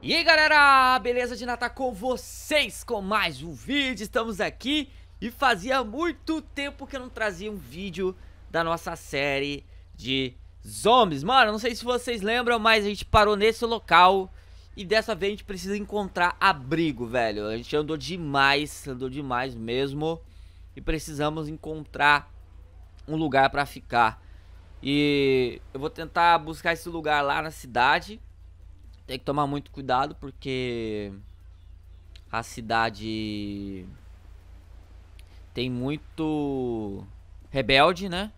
E aí galera, beleza? De Nata com vocês com mais um vídeo. Estamos aqui e fazia muito tempo que eu não trazia um vídeo da nossa série de zombies. Mano, não sei se vocês lembram, mas a gente parou nesse local e dessa vez a gente precisa encontrar abrigo, velho. A gente andou demais mesmo e precisamos encontrar um lugar pra ficar. E eu vou tentar buscar esse lugar lá na cidade. Tem que tomar muito cuidado porque a cidade tem muito rebelde, né?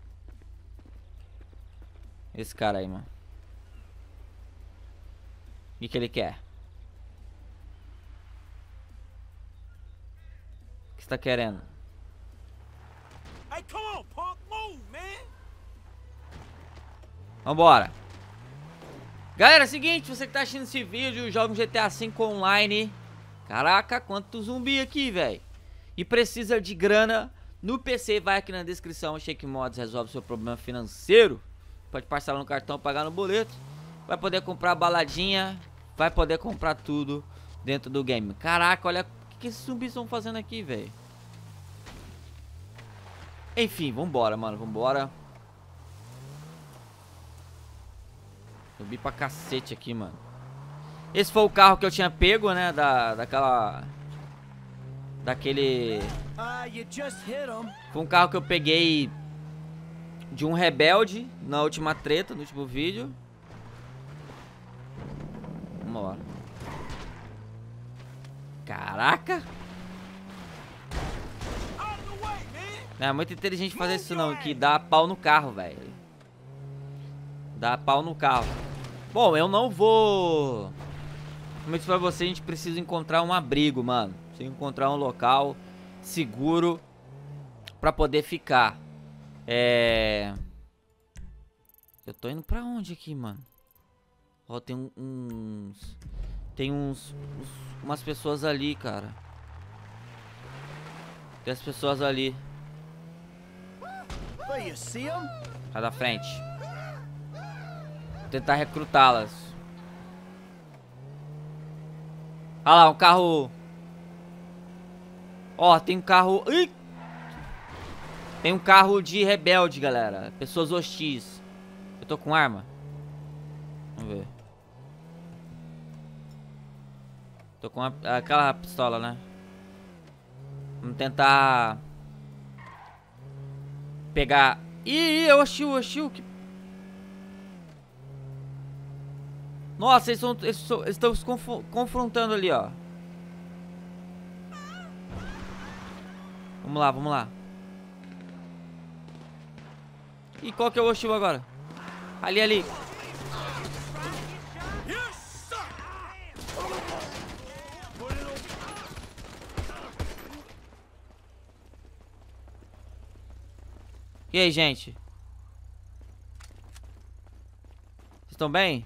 Esse cara aí, mano. O que ele quer? O que você tá querendo? Hey, come on, punk, move, man. Vambora. Galera, é o seguinte, você que tá assistindo esse vídeo, joga um GTA V online. Caraca, quanto zumbi aqui, velho. E precisa de grana no PC, vai aqui na descrição. Shake Mods resolve seu problema financeiro. Pode parcelar no cartão, pagar no boleto. Vai poder comprar baladinha, vai poder comprar tudo dentro do game. Caraca, olha o que esses zumbis estão fazendo aqui, velho. Enfim, vambora, mano, vambora. Subi pra cacete aqui, mano. Esse foi o carro que eu tinha pego, né? Daquele... Foi um carro que eu peguei de um rebelde na última treta, no último vídeo. Vamos lá. Caraca! Não é muito inteligente fazer isso não, que dá pau no carro, velho. Dá pau no carro. Bom, eu não vou... Como eu disse pra você, a gente precisa encontrar um abrigo, mano. Precisa encontrar um local seguro pra poder ficar. Eu tô indo pra onde aqui, mano? Ó, tem umas pessoas ali, cara. Tem as pessoas ali. Sai da frente. Tentar recrutá-las. Olha lá, um carro. Ó, tem um carro. Ih! Tem um carro de rebelde, galera. Pessoas hostis. Eu tô com arma? Vamos ver. Tô com aquela pistola, né? Vamos tentar pegar. Ih, eu achei que... Nossa, eles estão se confrontando ali, ó. Vamos lá, vamos lá. E qual que é o Oshio agora? Ali. E aí, gente? Vocês estão bem?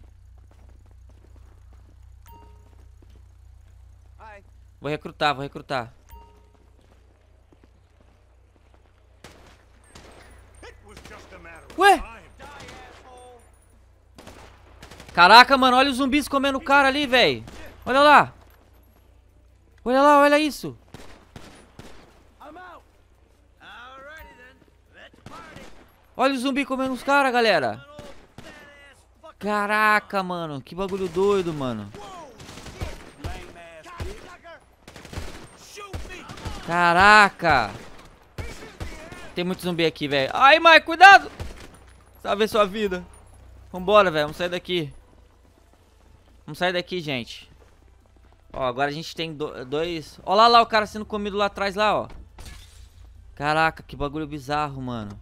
Vou recrutar. Ué? Caraca, mano, olha os zumbis comendo o cara ali, velho. Olha lá. Olha isso. Olha o zumbi comendo os caras, galera. Caraca, mano, que bagulho doido, mano. Caraca. Tem muito zumbi aqui, velho. Ai, Mike, cuidado. Salve sua vida. Vambora, velho, vamos sair daqui. Vamos sair daqui, gente. Ó, agora a gente tem dois... Ó lá, o cara sendo comido lá atrás, lá, ó. Caraca, que bagulho bizarro, mano.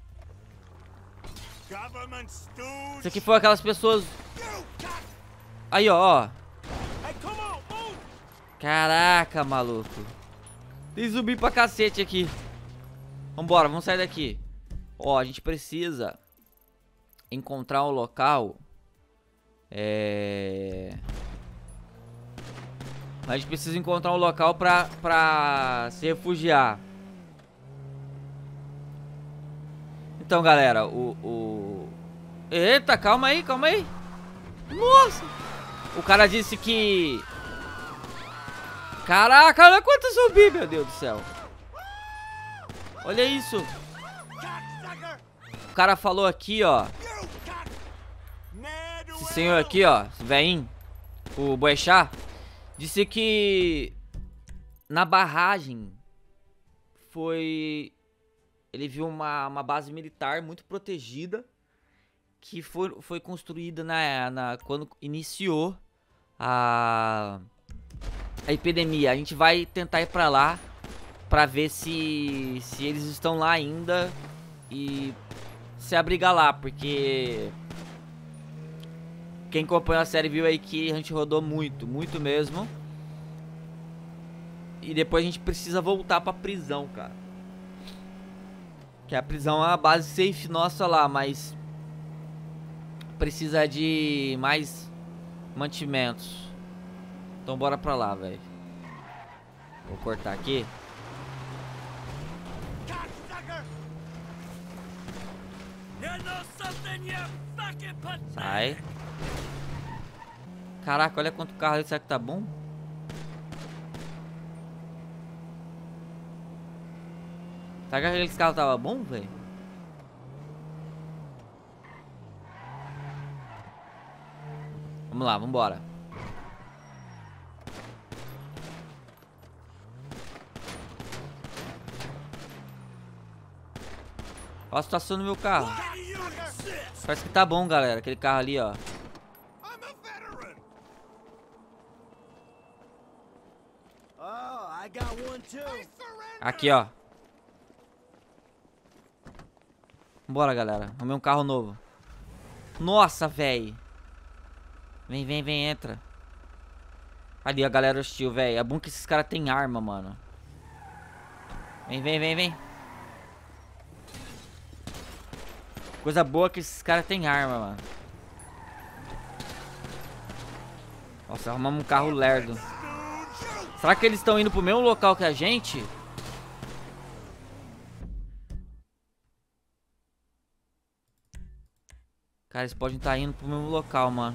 Isso aqui foi aquelas pessoas... Aí, ó. Caraca, maluco. Tem zumbi pra cacete aqui. Vambora, vamos sair daqui. Ó, a gente precisa encontrar um local. A gente precisa encontrar um local pra se refugiar. Então, galera, Eita, calma aí. Nossa! O cara disse que... Caraca, olha quanto zumbi, meu Deus do céu. Olha isso. O cara falou aqui, ó. Esse senhor aqui, ó, esse velhinho, o Boechat, disse que na barragem ele viu uma base militar muito protegida que foi construída quando iniciou a epidemia. A gente vai tentar ir pra lá pra ver se eles estão lá ainda e se abrigar lá, porque quem acompanha a série viu aí que a gente rodou muito mesmo. E depois a gente precisa voltar pra prisão, cara. Que a prisão é uma base safe nossa lá, mas precisa de mais mantimentos. Então bora pra lá, velho. Vou cortar aqui. Sai. Caraca, olha quanto carro ali. Será que tá bom? Será que aquele carro tava bom, velho? Vamos lá, vambora. Olha a situação do meu carro. Parece que tá bom, galera. Aquele carro ali, ó. Aqui, ó. Bora, galera. Arrumei um carro novo. Nossa, velho. Vem, entra. Ali, a galera hostil, velho. É bom que esses caras têm arma, mano. Vem. Coisa boa que esses caras têm arma, mano. Nossa, arrumamos um carro lerdo. Será que eles estão indo pro mesmo local que a gente? Cara, eles podem estar indo pro mesmo local, mano.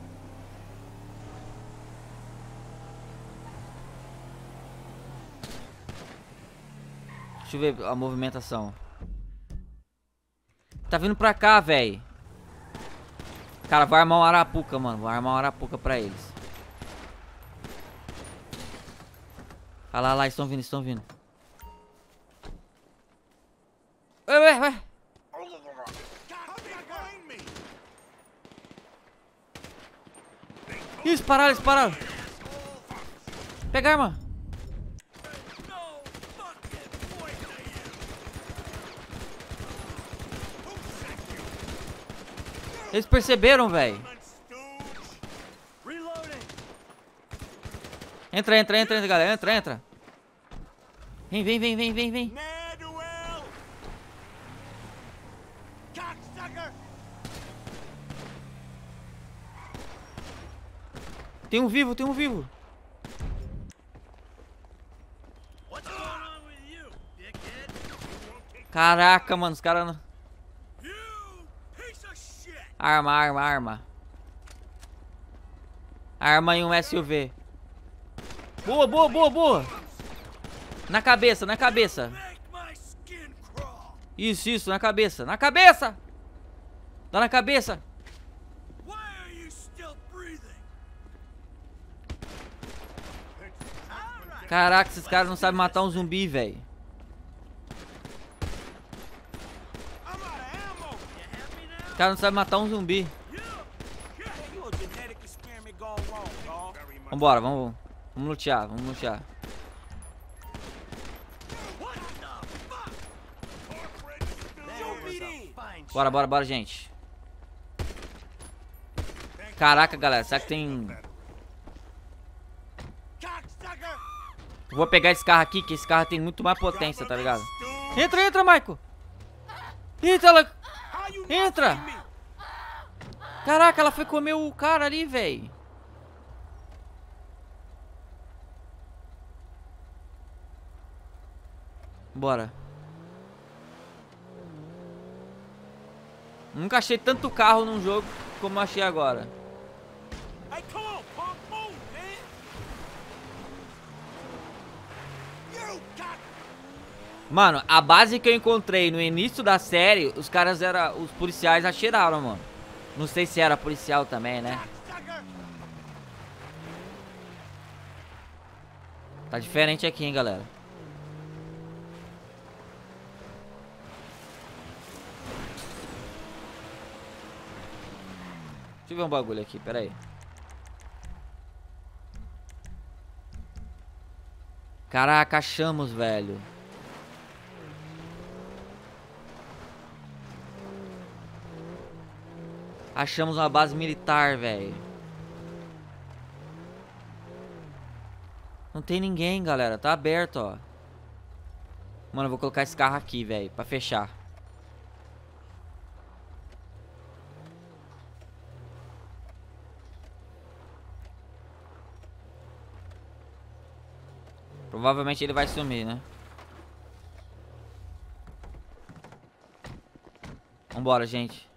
Deixa eu ver a movimentação. Tá vindo pra cá, velho. Cara, vai armar uma arapuca, mano. Vou armar uma arapuca pra eles. Olha lá, estão vindo. Ué. Ih, eles pararam. Pega a arma. Eles perceberam, velho. Entra, galera. Entra. Vem. Tem um vivo. Caraca, mano, os caras não... Arma. Arma em um SUV. Boa. Na cabeça. Isso, na cabeça. Dá na cabeça. Caraca, esses caras não sabem matar um zumbi, velho. Os caras não sabem matar um zumbi. Vambora, vamos lutear. Bora, gente. Caraca, galera, será que tem... Vou pegar esse carro aqui, que esse carro tem muito mais potência, tá ligado? Entra, Michael. Entra. Caraca, ela foi comer o cara ali, velho. Bora. Nunca achei tanto carro num jogo como achei agora. Mano, a base que eu encontrei no início da série, os caras eram... Os policiais atiraram, mano. Não sei se era policial também, né? Tá diferente aqui, hein, galera. Deixa eu ver um bagulho aqui, pera aí. Caraca, achamos, velho. Achamos uma base militar, velho. Não tem ninguém, galera. Tá aberto, ó. Mano, eu vou colocar esse carro aqui, velho, pra fechar. Provavelmente ele vai sumir, né? Vambora, gente.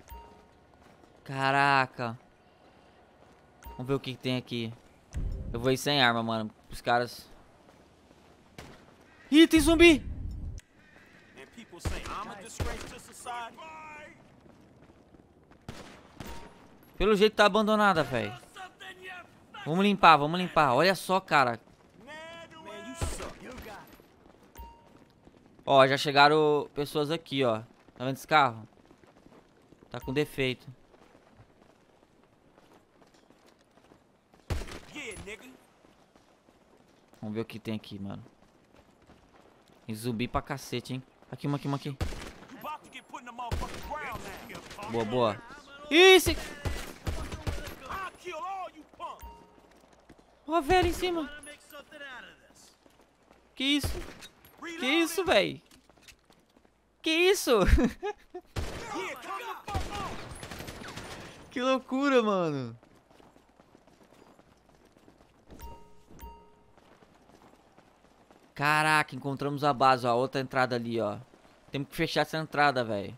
Caraca. Vamos ver o que tem aqui. Eu vou ir sem arma, mano. Os caras... Ih, tem zumbi! Pelo jeito tá abandonada, velho. Vamos limpar, vamos limpar. Olha só, cara. Ó, já chegaram pessoas aqui, ó. Tá vendo esse carro? Tá com defeito. Vamos ver o que tem aqui, mano. Tem zumbi pra cacete, hein? Aqui, uma aqui, uma aqui. Boa, boa. Isso! Ó, velho em cima. Que isso? Que isso, velho? Que isso? Que loucura, mano. Caraca, encontramos a base, ó. A outra entrada ali, ó. Temos que fechar essa entrada, velho.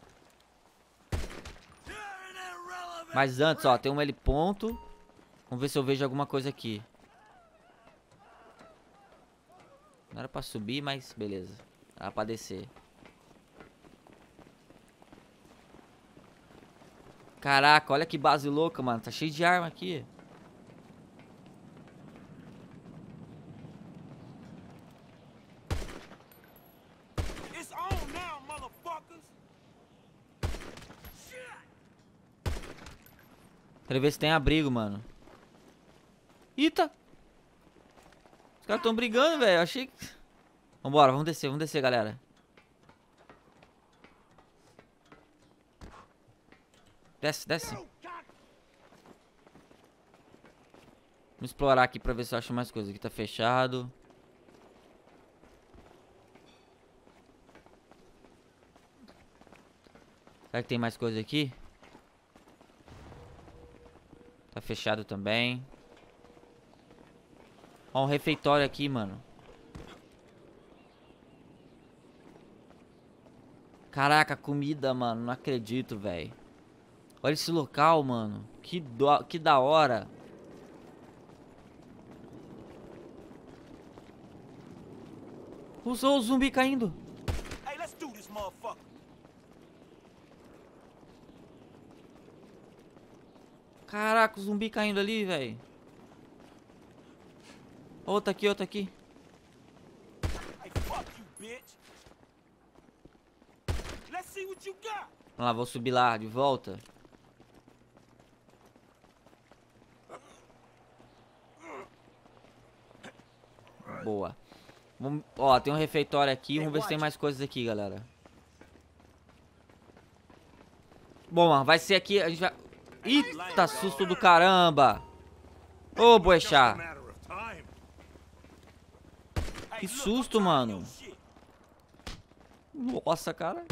Mas antes, ó, tem um L ponto. Vamos ver se eu vejo alguma coisa aqui. Não era pra subir, mas beleza. Era pra descer. Caraca, olha que base louca, mano. Tá cheio de arma aqui. Quero ver se tem abrigo, mano. Eita! Os caras tão brigando, velho. Achei que... Vambora, vamos descer, galera. Desce, desce. Vamos explorar aqui pra ver se eu acho mais coisa. Aqui tá fechado. Será que tem mais coisa aqui? Tá fechado também. Ó, um refeitório aqui, mano. Caraca, comida, mano. Não acredito, velho. Olha esse local, mano. Que da hora. Usou o zumbi caindo. Hey, let's do this, motherfucker. Caraca, o zumbi caindo ali, velho. Outra aqui, outra aqui. Hey, fuck you, bitch. Let's see what you got. Vamos lá, vou subir lá de volta. Boa. Vamos, ó, tem um refeitório aqui. Vamos ver se tem mais coisas aqui, galera. Bom, mano, vai ser aqui. A gente vai... Eita, susto do caramba. Ô, Boechat. Que susto, mano. Nossa, cara.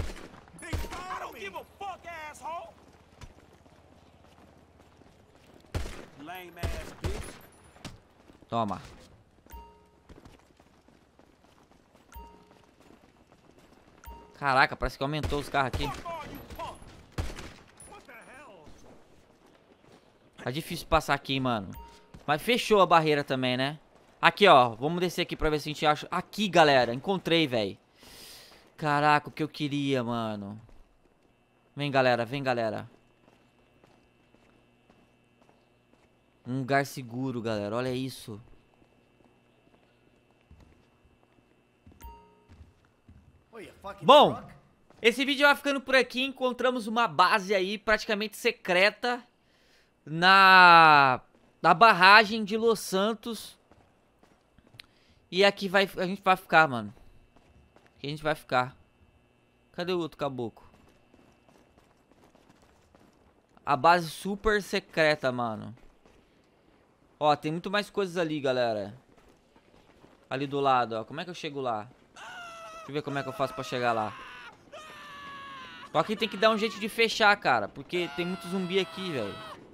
Toma. Caraca, parece que aumentou os carros aqui. Tá difícil passar aqui, mano. Mas fechou a barreira também, né? Aqui, ó. Vamos descer aqui pra ver se a gente acha... Aqui, galera. Encontrei, velho. Caraca, o que eu queria, mano. Vem, galera. Vem, galera. Um lugar seguro, galera. Olha isso. Bom, esse vídeo vai ficando por aqui. Encontramos uma base aí praticamente secreta na barragem de Los Santos. E aqui a gente vai ficar, mano. Aqui a gente vai ficar. Cadê o outro caboclo? A base super secreta, mano. Ó, tem muito mais coisas ali, galera. Ali do lado, ó. Como é que eu chego lá? Deixa eu ver como é que eu faço pra chegar lá. Só que tem que dar um jeito de fechar, cara. Porque tem muito zumbi aqui, velho.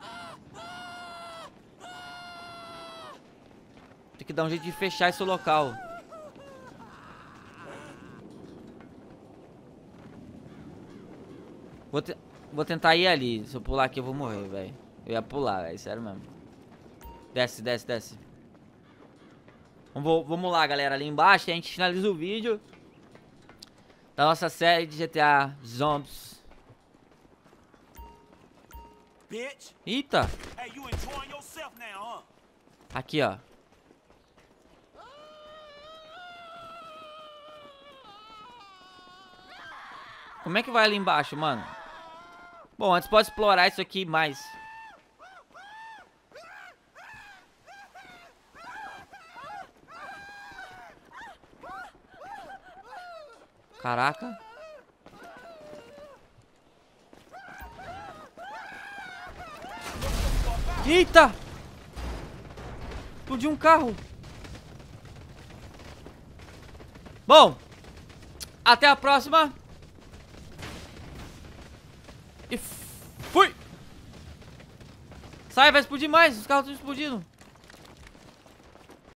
Tem que dar um jeito de fechar esse local. Vou tentar ir ali. Se eu pular aqui eu vou morrer, velho. Eu ia pular, velho. Sério mesmo. Desce, desce, desce. Vamos lá, galera. Ali embaixo a gente finaliza o vídeo da nossa série de GTA Zombies. Bitch. Eita. Hey, you enjoying yourself now, huh? Aqui, ó. Como é que vai ali embaixo, mano? Bom, antes pode explorar isso aqui mais. Caraca. Eita! Explodiu um carro. Bom, até a próxima. E fui! Sai, vai explodir mais. Os carros estão explodindo.